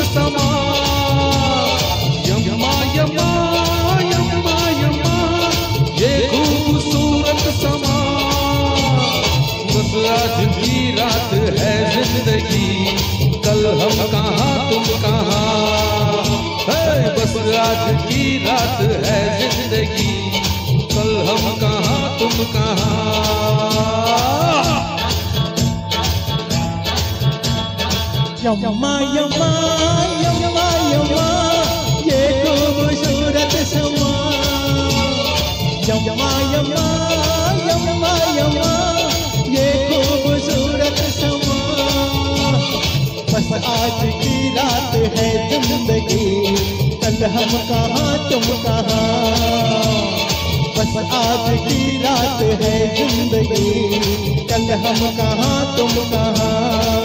समा। यम्मा यम्मा यम्मा यम्मा ये खूबसूरत समा। बस आज की रात है जिंदगी, कल हम कहाँ तुम कहाँ। बस आज की रात है जिंदगी, कल हम कहाँ तुम कहाँ। यम्मा यम्मा यम्मा यम्मा ये खूबसूरत समा। यम्मा यम्मा यम्मा यम्मा ये खूबसूरत समा। बस आज की रात है जिंदगी, कल हम कहाँ तुम कहाँ। बस आज की रात है जिंदगी, कल हम कहाँ तुम कहाँ।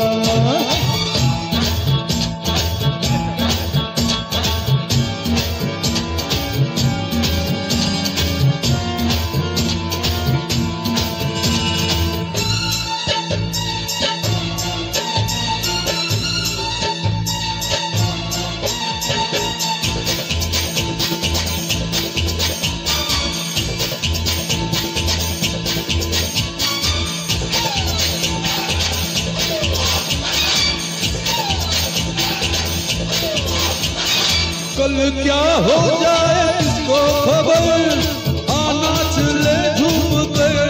कल क्या हो जाए इसको खबर, आना चले झूम कर।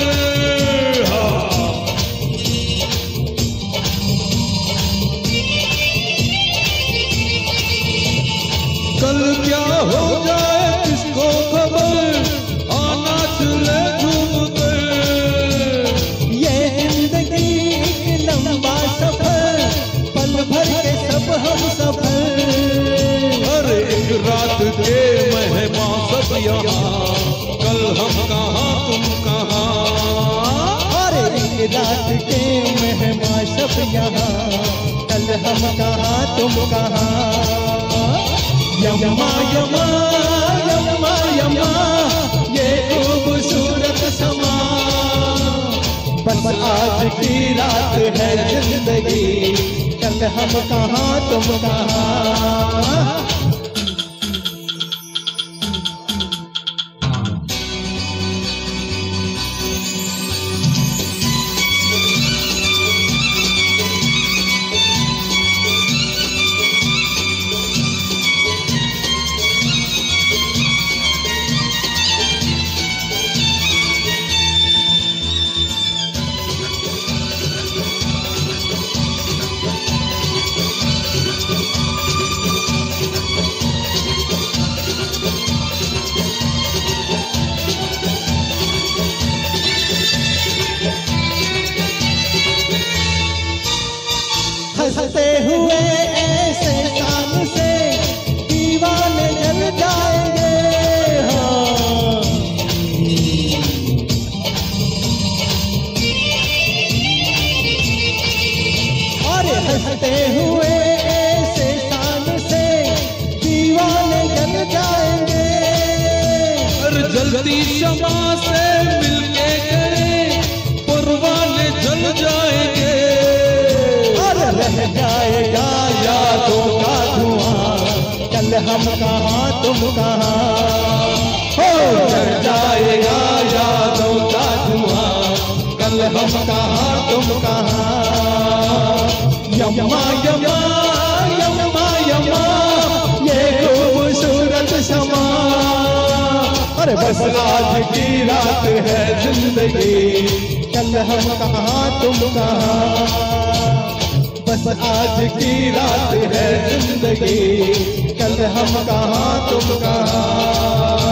कल क्या हो जाए इसको खबर, आना चले झूम कर। ये जिंदगी एक लंबा सफर, पल भर के सब हम सफर। एक रात के मेहमान सब यहाँ, कल हम कहाँ तुम कहाँ। अरे एक रात के मेहमान सब यहाँ, कल हम कहाँ तुम कहाँ। यम्मा यम्मा यम्मा यम्मा ये खूबसूरत समा। बस आज की रात है जिंदगी, कल हम कहाँ तुम कहाँ। हंसते हुए ऐसे शान से दीवाने जल जाएंगे। हाँ अरे हंसते हुए ऐसे शान से दीवाने जल जाएंगे। अरे जल्दी शमा से मिलके गए, परवाने जल जाएंगे। रह जाएगा यादों का धुआं, कल हम कहाँ तुम कहाँ। हो जल जाएगा यादों का धुआं, कल हम कहाँ तुम कहाँ। यम्मा यम्मा यम्मा यम्मा ये खूबसूरत समा। अरे बस आज की रात है जिंदगी, कल हम कहाँ तुम कहाँ। बस आज की रात है जिंदगी, कल हम कहाँ तुम कहाँ।